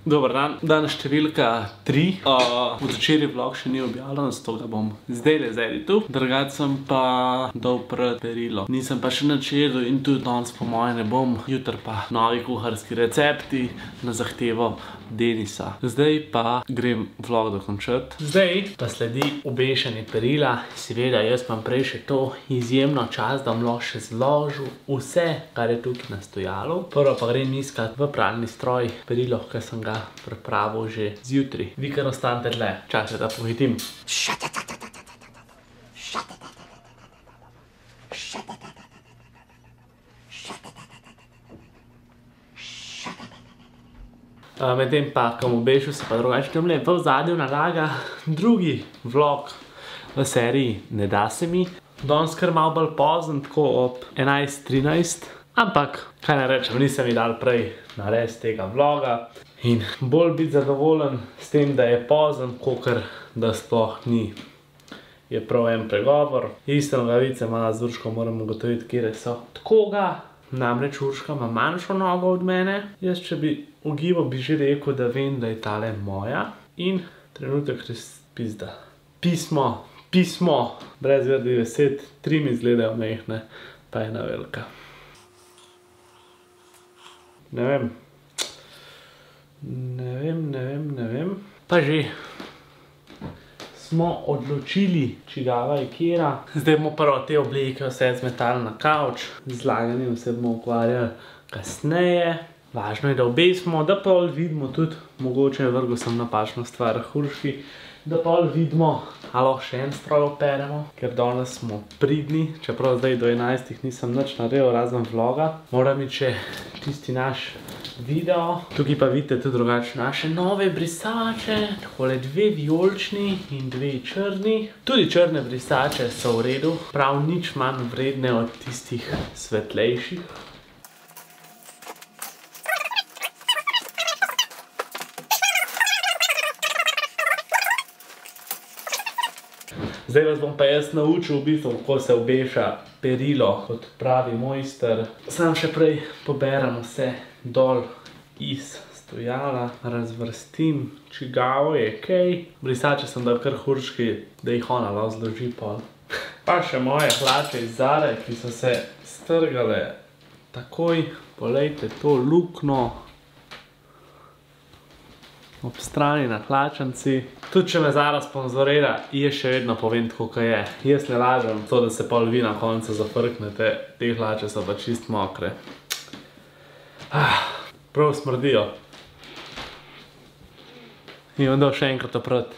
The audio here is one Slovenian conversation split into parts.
Dober dan, danes številka 3. Včeraj vlog še ni objavljen, zato ga bom zdajle editil. Drugače sem pa dal pred perilo. Nisem pa še nič jedel in tudi danes po moje ne bom. Jutri pa novi kuharski recepti na zahtevo Denisa. Zdaj pa grem vlog dokončati. Zdaj pa sledi obešanje perila. Seveda, jaz pa prej še to izjemno čas, da bom lahko še zložil vse, kar je tukaj na stojalu. Prvo pa grem iskat v pralni stroj perilo, ker sem ga pripravil že zjutraj. Vi kar ostanite tle, čakajte, da pohitim. Medtem pa, ko bom obešil, se pa drugače tamle v ozadju nalaga drugi vlog v seriji Ne da se mi. Danes kar malo bolj pozen, tako ob 11:13. Ampak, kaj ne rečem, nisem mi dal prej narediti tega vloga. In bolj biti zadovoljen s tem, da je pozen, kakor da sploh ni. Je prav en pregovor. Iste nogavice ima z Urško, moram ugotoviti, kjere so. Tako ga, namreč Urška ima manjšo nogo od mene. Jaz, če bi ugibal, bi že rekel, da vem, da je tale moja. In trenutek res pizda. Pismo, brez vednih besed, 3 mi izgledajo mehne, pa ena velika. Ne vem. Pa že smo odločili, čigava je kjera. Zdaj bomo prvo te obleke vse zmetali na kavč. Z laganjem se bomo ukvarjali kasneje. Važno je, da obesimo, da pa vidimo tudi, mogoče vrgel sem napačno stvar Urški, da pa vidimo, ali lahko še en stroj operemo, ker danes smo pridni, čeprav zdaj do 11 nisem nič naredil, razen vloga. Moram iti še tisti naš video. Tukaj pa vidite tudi drugače naše nove brisače, takole 2 vijolični in 2 črni. Tudi črne brisače so v redu, prav nič manj vredne od tistih svetlejših. Zdaj vas bom pa jaz naučil v bistvu, kako se obeša perilo kot pravi mojster. Sam še prej poberem vse dol iz stojala, razvrstim, čigavo je kaj. Brisače sem dal kar Urški, da jih ona lahko zloži pol. Pa še moje hlače iz Zare, ki so se strgale takoj. Poglejte to luknjo ob strani na hlačanci. Tudi če me Zara sponzorira, jaz še vedno povem tako, kaj je. Jaz ne lažem to, da se pol vi na koncu zafrknete. Te hlače so pa čist mokre. Prav smrdijo. In bom dal še enkrat oprati.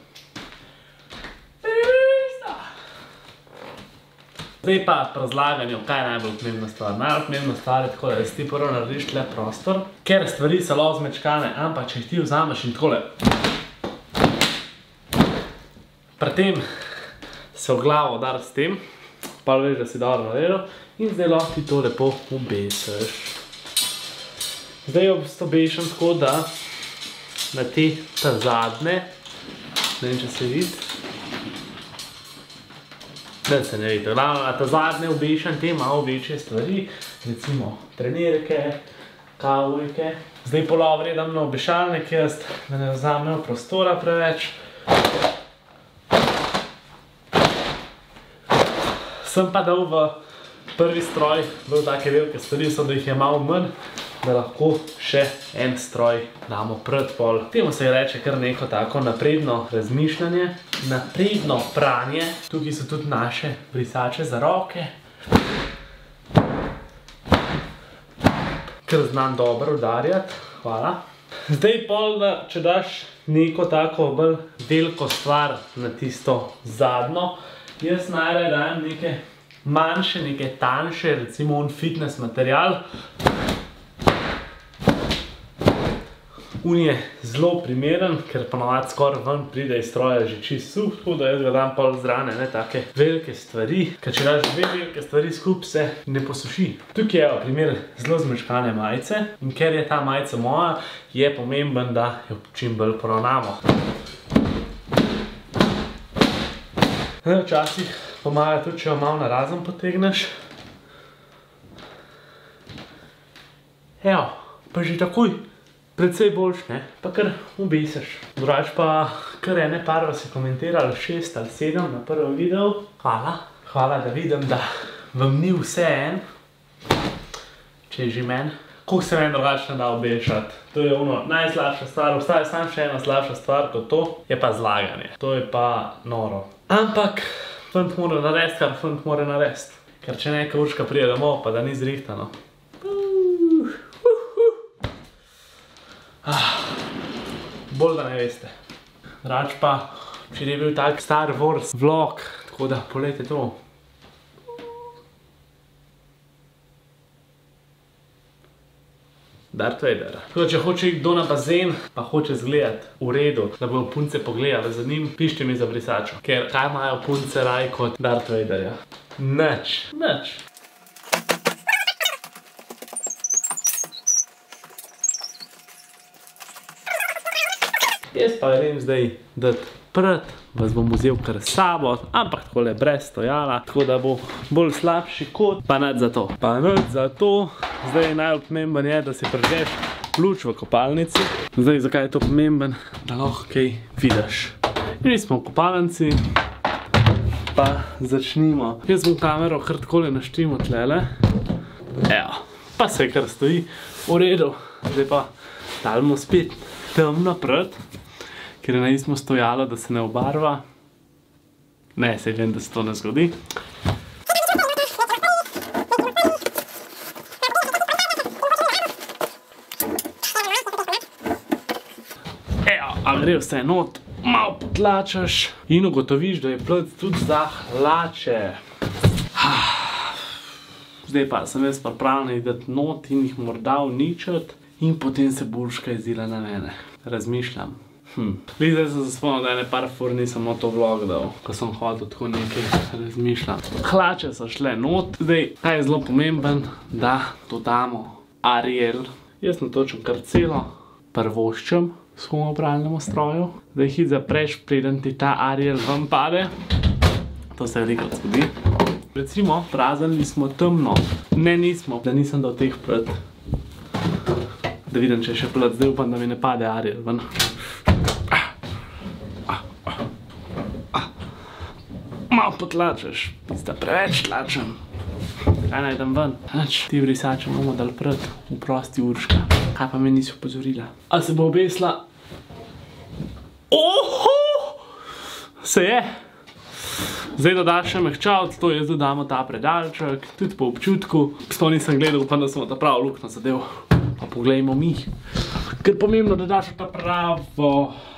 Zdaj pa pri razlaganju, kaj je najbolj pomembna stvar. Najbolj pomembna stvar je tako, da si ti prvo narediš tle prostor, ker stvari so lahko zmečkane, ampak če jih ti vzameš in takole pri tem se v glavo udari s tem, pa veš, da si dobro naredil in zdaj lahko ti to lepo obesiš. Zdaj obešam tako, da na te zadnje, ne vem, če se vidi, da se ne vidite. Na ta zadnje obešam te malo večje stvari, recimo trenirke, kavbojke. Zdaj polovri dam na obešalnik jaz, da ne vzamejo prostora preveč. Sem pa dal v prvi stroj bolj take velike stvari, so da jih je malo manj, da lahko še en stroj damo pred pol. Temu se reče kar neko tako napredno razmišljanje, napredno pranje. Tukaj so tudi naše brisače za roke. Kar znam dobro udarjati, hvala. Zdaj pol, če daš neko tako bolj veliko stvar na tisto zadnjo, jaz najraje dajem neke manjše, neke tanjše, recimo un fitness material. Un je zelo primeren, ker ponavadi skoraj ven pride iz stroja že čist suh, tako da jaz ga dam pol zrane, ne take velike stvari, ker če daš 2 velike stvari skupaj, se ne posuši. Tukaj je primer zelo zmečkane majice in ker je ta majica moja, je pomemben, da jo čim bolj poravnamo. Včasih pomaga tudi, če jo malo narazen potegneš. Evo, pa že takoj precej boljš, ne? Pa kar obesiš. Drugač pa kar ene par vas je komentirali 6 ali 7 na prvem videu. Hvala. Hvala, da vidim, da vam ni vse en. Če je že meni. Koliko se meni drugače ne da obešati. To je ono najslabša stvar. Obstaja samo še ena slabša stvar kot to. Je pa zlaganje. To je pa noro. Ampak fant mora narediti, kar fant mora narediti. Ker če neka Urška prije domov, pa da ni zrihtano. Bolj da ne veste. Drugač pa, če je bil tak Star Wars vlog, tako da polejte to. Darth Vader. Tako da, če hoče kdo na bazen, pa hoče zgledati v redu, da bojo punce pogledali za njim, pišite mi za brisačo. Ker kaj imajo punce raj kot Darth Vaderja? Nič. Nič. Jaz pa grem zdaj dati prt, vas bom vzel kar s sabo, ampak takole brez stojala, tako da bo bolj slabši kot, pa nič za to. Pa nič za to, zdaj najbolj pomemben je, da si prižgeš luč v kopalnici. Zdaj, zakaj je to pomemben? Da lahko kaj vidiš. In smo v kopalnici, pa začnimo. Jaz bom kamero kar takole naštimo tlele. Evo, pa se kar stoji v redu. Zdaj pa dajmo spet temno prt, ker je na istem stojalo, da se ne obarva. Ne, saj vem, da se to ne zgodi. Evo, a gre vse not, malo potlačaš in ugotoviš, da je plt tudi za hlače. Zdaj pa sem jaz pripravljen dati not in jih morda uničiti in potem se bo Urška jezila na mene. Razmišljam. Zdaj sem se spomnil, da ene par fur nisem to vlog dal, ko sem hodil tako nekaj razmišljam. Hlače so šle not. Zdaj, kaj je zelo pomemben, da dodamo Ariel. Jaz natočim kar celo, prvoščem s homopralnemu stroju. Zdaj hit zapreš, preden ti ta Ariel ven pade. To se veliko zgodi. Recimo, praznili smo temno. Ne, nismo, da nisem dal teh prt. Da vidim, če je še plat, zdaj upam, da mi ne pade Ariel ven. Malo potlačaš, sta preveč tlačem. Kaj najdem ven? Nič, ti brisače bomo dal prt, vprosti Urška. Kaj pa me nisi upozorila? A se bo obesla? Oho! Se je! Zdaj dodaš še mehčavc, to jaz dodamo ta predalček, tudi po občutku. Sploh nisem gledal, upam, da smo ta prav luknjo zadev. Pa poglejmo mi. Ker pomembno, da daš ta pravo...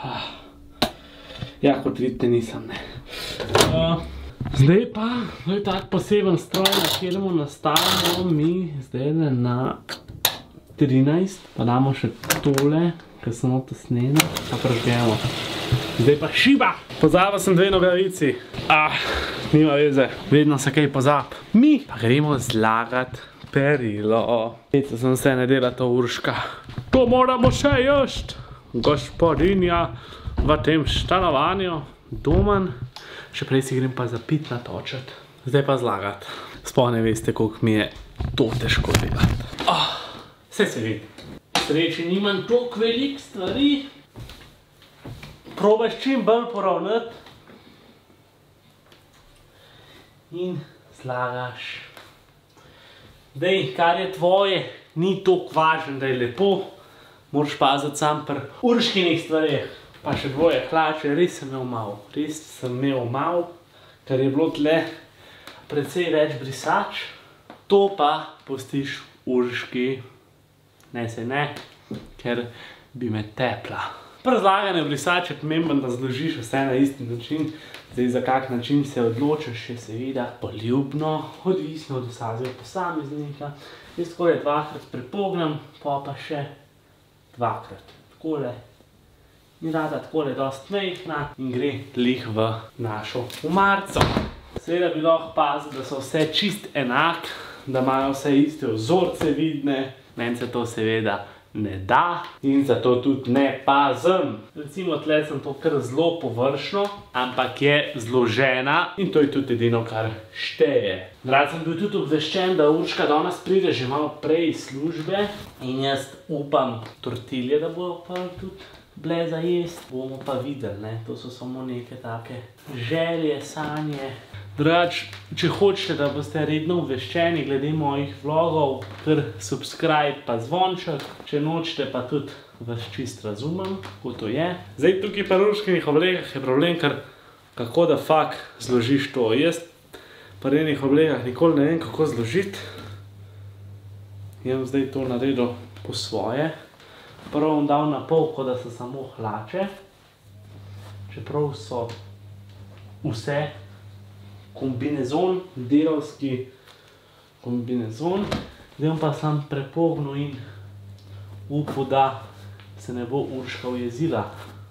Ja, kot vidite, nisem, ne. Zdaj pa, to je tak poseben stroj, na kateremu nastavimo mi zdaj na 13. Pa damo še tole, ker so noto snene, pa prežgemo. Zdaj pa šiba! Pozabil sem 2 nogavici. Nima veze, vedno se kaj pozab. Mi pa gremo zlagati perilo. Vete, sem se ne dela to Urška. To moramo še ješt, gospodinja v tem stanovanju. Doman. Še prej si grem pa za pit natočiti. Zdaj pa zlagati. Sploh ne veste, koliko mi je to težko delati. Vse se vidi. Sreči nimam toliko velik stvari. Probaš čim bolj poravnati. In zlagaš. Zdaj, kar je tvoje, ni toliko važno, da je lepo. Moraš paziti sam pri Urškinih stvareh. Pa še dvoje hlače, res sem imel malo, ker je bilo tle precej več brisač. To pa pustiš Urški. Ne se ne, ker bi me tepla. Pri zlaganju brisač je pomemben, da zložiš vse na isti način. Zdaj, za kak način se odločiš, je seveda poljubno, odvisno od vsakega posameznika. Jaz takole 2-krat prepognem, pa še 2-krat. Takole. In rada takole dost mehna in gre lih v našo omarico. Seveda bi lahko pazil, da so vse čist enak, da imajo vse iste vzorce vidne. Meni se to seveda ne da in zato tudi ne pazim. Recimo tle sem to kar zelo površno, ampak je zložena in to je tudi edino, kar šteje. Rad sem bil tudi obveščen, da Urška danes pride že malo prej iz službe in jaz upam tortilje, da bo pa tudi bile za jest. Bomo pa videli, ne? To so samo neke take želje, sanje. Drugač, če hočete, da boste redno obveščeni glede mojih vlogov, kar subscribe pa zvonček, če nočete pa tudi vas čist razumem, kako to je. Zdaj tukaj pa Urškinih oblekah je problem, ker kako da fak zložiš to. Jaz pa enih oblekah nikoli ne vem, kako zložiti. Jem zdaj to naredil po svoje. Prvo bom dal na pol, kot da so samo hlače. Čeprav so vse kombinezon, delavski kombinezon. Zdaj bom pa sam prepognil in upal, da se ne bo Urška ujezila.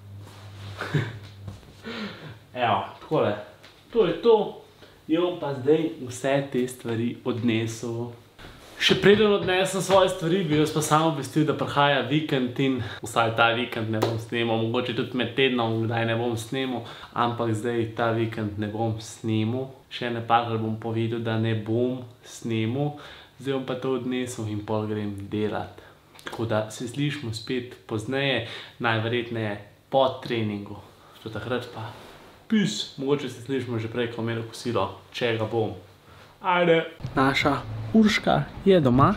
Evo, takole. To je to. Je bom pa zdaj vse te stvari odnesel. Še preden odnesem svoje stvari, bi vas pa samo obvestil, da prihaja vikend in vsaj ta vikend ne bom snemal, mogoče tudi med tednom, kdaj ne bom snemal, ampak zdaj ta vikend ne bom snemal. Še nekajkrat bom povedal, da ne bom snemal, zdaj bom pa to odnesel in pol grem delat. Tako da se slišimo spet pozneje, najverjetneje po treningu. Do takrat pa pis, mogoče se slišimo že prej, ko imel kosilo, če ga bom. Ajde. Naša Urška je doma.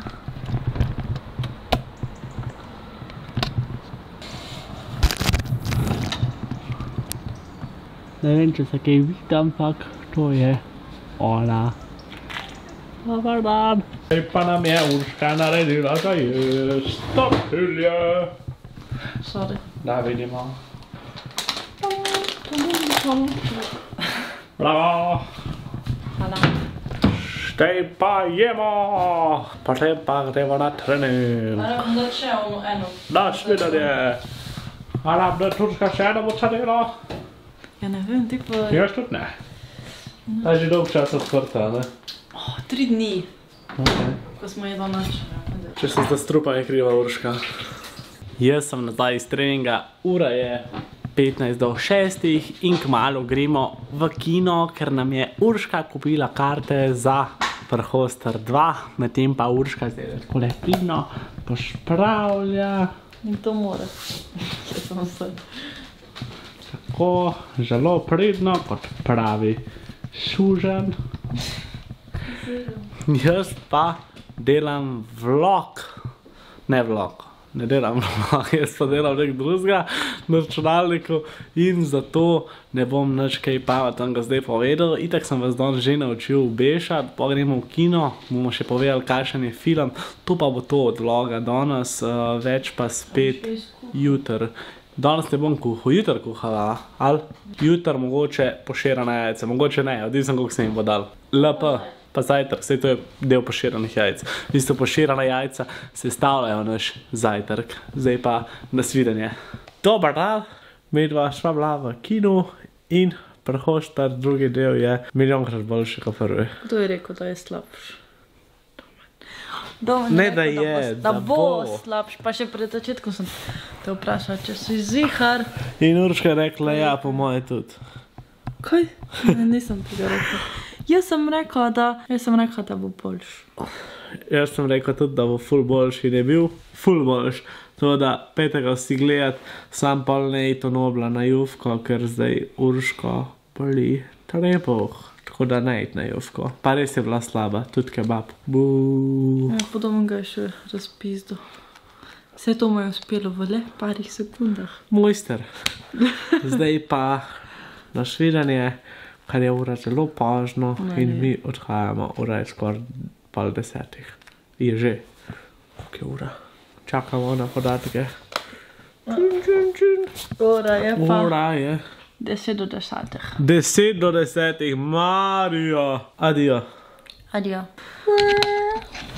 Ne vem, če se kaj vidi, ampak to je ona. Dobar dan. Zdaj pa nam je Urška naredila za jest tortilje. Sorry. Da vidimo. Bravo. Hvala. Zdaj pa jemo, potem pa gremo na trening. Naravno, da še eno. Daš videnje. Ali da Urška še eno bo cadela? Ja ne vem, ti pa... Jaz tudi ne. Ta je že dolg čas odprta, ne? 3 dni, ko smo jedli noč. Če sem za strupa je kriva Urška. Jaz sem nazaj iz treninga, ura je 15 do 6 in kmalu gremo v kino, ker nam je Urška kupila karte za Prhoster 2, medtem pa Urška zdaj takole pridno pošpravlja. In to mora. Če sem se. Tako, zelo pridno, kot pravi Sužan. Jaz pa delam vlog. Ne vlog. Ne delam vlog, jaz pa delam nek drugega na računalniku in zato ne bom nič kaj pametnega zdaj povedal. Itak sem vas danes že naučil bešati, pa gremo v kino, bomo še povedali, kakšen je film. To pa bo to od vloga danes, več pa spet jutr. Danes ne bom kuhal, jutr kuhala, ali? Jutr mogoče poširane jajce, mogoče ne, odvisno koliko sem jim bo dal. LP. Pa zajtrk, vse to je del poširanih jajc. V bistvu poširana jajca sestavljajo naš zajtrk. Zdaj pa nasvidenje. Dobar dan, midva šla bila v kinu in Prhoster drugi del je milijonkrat boljši kot prvi. Kdo je rekel, da je slabš? Ne, da je, da bo slabš. Pa še pred začetkom sem te vprašala, če si zihar. In Urška je rekla, ja, po moje tudi. Kaj? Ne, nisem tega rekla. Jaz sem rekla, da bo boljš. Jaz sem rekla tudi, da bo ful boljši in je bil ful boljš. To, da petega vsi gledat, sam pol ne ito nobla na Jufko, ker zdaj Urško boli trebuh. Tako da ne it na Jufko. Pa res je bila slaba, tudi kebab. Buuu. Ja, podobno ga je še razpizdo. Vse to mu je uspelo v le parih sekundah. Mojster. Zdaj pa nasvidenje. Kar je ura zelo pozno in mi odhajamo, ura je skoraj 9:30. Je že. Koliko je ura? Čakamo na podatke. Ura je pa... Ura je... 10 do 10. 10 do 10, Mario. Adijo. Adijo.